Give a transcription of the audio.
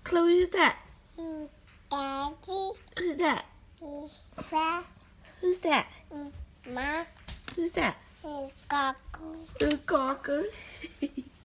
Chloe, who's that? Daddy. Who's that? Phia. Who's that? Ma. Who's that? Car-ker. Car-ker.